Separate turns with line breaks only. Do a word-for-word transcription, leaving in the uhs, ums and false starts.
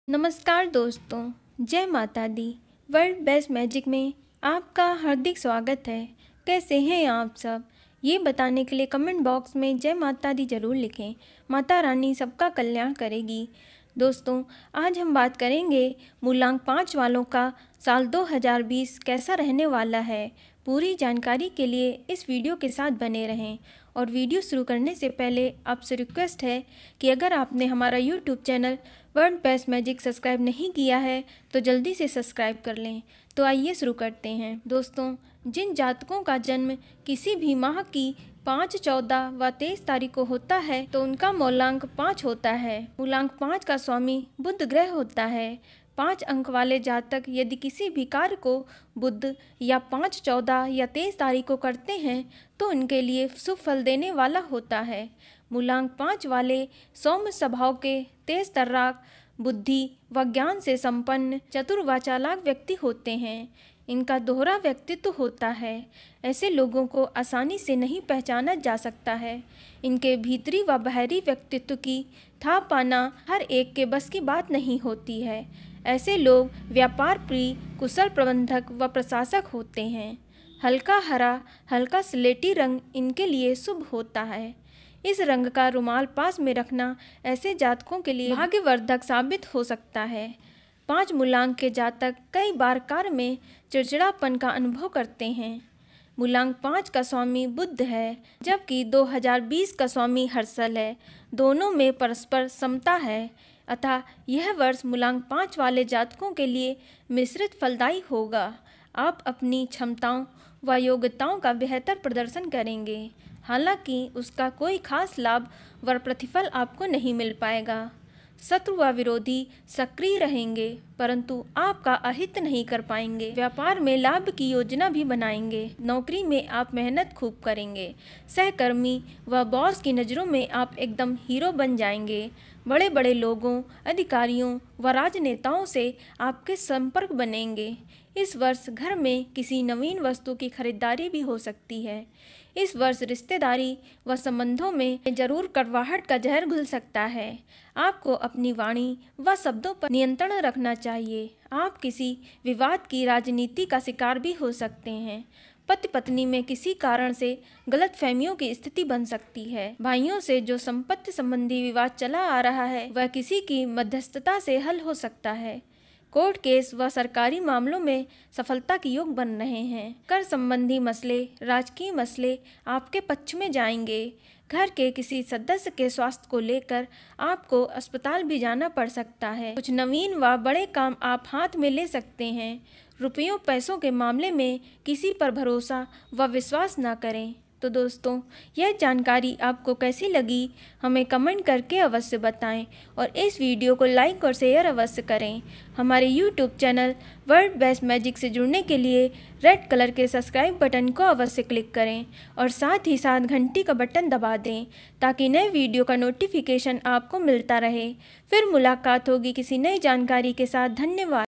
नमस्कार दोस्तों, जय माता दी। वर्ल्ड बेस्ट मैजिक में आपका हार्दिक स्वागत है। कैसे हैं आप सब? ये बताने के लिए कमेंट बॉक्स में जय माता दी ज़रूर लिखें। माता रानी सबका कल्याण करेगी। दोस्तों, आज हम बात करेंगे मूलांक पाँच वालों का साल दो हज़ार बीस कैसा रहने वाला है। पूरी जानकारी के लिए इस वीडियो के साथ बने रहें। और वीडियो शुरू करने से पहले आपसे रिक्वेस्ट है कि अगर आपने हमारा YouTube channel world best magic subscribe नहीं किया है तो जल्दी से सब्सक्राइब कर लें। तो आइए शुरू करते हैं। दोस्तों, जिन जातकों का जन्म किसी भी माह की पाँच, चौदह व तेईस तारीख को होता है तो उनका मूलांक पाँच होता है। मूलांक पाँच का स्वामी बुध ग्रह होता है। पाँच अंक वाले जातक यदि किसी भी कार्य को बुध या पाँच, चौदह या तेईस तारीख को करते हैं तो उनके लिए शुभ फल देने वाला होता है। मूलांक पाँच वाले सौम्य स्वभाव के, तेज तर्राक, बुद्धि व ज्ञान से संपन्न, चतुर व चालाक व्यक्ति होते हैं। इनका दोहरा व्यक्तित्व होता है। ऐसे लोगों को आसानी से नहीं पहचाना जा सकता है। इनके भीतरी व बाहरी व्यक्तित्व की था पाना हर एक के बस की बात नहीं होती है। ऐसे लोग व्यापार प्रिय, कुशल प्रबंधक व प्रशासक होते हैं। हल्का हरा, हल्का स्लेटी रंग इनके लिए शुभ होता है। इस रंग का रुमाल पास में रखना ऐसे जातकों के लिए भाग्यवर्धक साबित हो सकता है। पाँच मूलांक के जातक कई बार कार्य में चिड़चिड़ापन का अनुभव करते हैं। मूलांक पाँच का स्वामी बुध है, जबकि दो हज़ार बीस का स्वामी हर्षल है। दोनों में परस्पर समता है, अतः यह वर्ष मूलांक पाँच वाले जातकों के लिए मिश्रित फलदायी होगा। आप अपनी क्षमताओं व योग्यताओं का बेहतर प्रदर्शन करेंगे, हालांकि उसका कोई खास लाभ व प्रतिफल आपको नहीं मिल पाएगा। शत्रु व विरोधी सक्रिय रहेंगे, परंतु आपका अहित नहीं कर पाएंगे। व्यापार में लाभ की योजना भी बनाएंगे। नौकरी में आप मेहनत खूब करेंगे। सहकर्मी व बॉस की नज़रों में आप एकदम हीरो बन जाएंगे। बड़े बड़े लोगों, अधिकारियों व राजनेताओं से आपके संपर्क बनेंगे। इस वर्ष घर में किसी नवीन वस्तु की खरीदारी भी हो सकती है। इस वर्ष रिश्तेदारी व संबंधों में जरूर कड़वाहट का जहर घुल सकता है। आपको अपनी वाणी व शब्दों पर नियंत्रण रखना चाहिए। आप किसी विवाद की राजनीति का शिकार भी हो सकते हैं। पति पत्नी में किसी कारण से गलतफहमियों की स्थिति बन सकती है। भाइयों से जो संपत्ति संबंधी विवाद चला आ रहा है वह किसी की मध्यस्थता से हल हो सकता है। कोर्ट केस व सरकारी मामलों में सफलता के योग बन रहे हैं। कर संबंधी मसले, राजकीय मसले आपके पक्ष में जाएंगे। घर के किसी सदस्य के स्वास्थ्य को लेकर आपको अस्पताल भी जाना पड़ सकता है। कुछ नवीन व बड़े काम आप हाथ में ले सकते हैं। रुपयों पैसों के मामले में किसी पर भरोसा व विश्वास न करें। तो दोस्तों, यह जानकारी आपको कैसी लगी हमें कमेंट करके अवश्य बताएं और इस वीडियो को लाइक और शेयर अवश्य करें। हमारे YouTube channel world best magic से जुड़ने के लिए रेड कलर के सब्सक्राइब बटन को अवश्य क्लिक करें और साथ ही साथ घंटी का बटन दबा दें ताकि नए वीडियो का नोटिफिकेशन आपको मिलता रहे। फिर मुलाकात होगी किसी नई जानकारी के साथ। धन्यवाद।